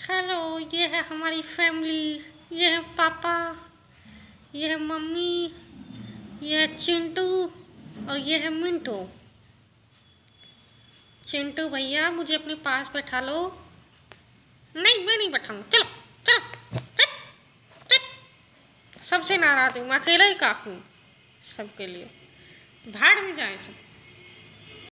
Hello, ये है हमारी फैमिली। ये है पापा, ये है मम्मी, ये है चिंटू और ये है मिंटू। चिंटू भैया, मुझे अपने पास बैठा लो। नहीं, मैं नहीं बैठाऊंगा। चलो चलो चल चल। सबसे नाराज हूँ, मैं अकेला ही काफी हूँ सबके लिए। भाड़ में जाए सब।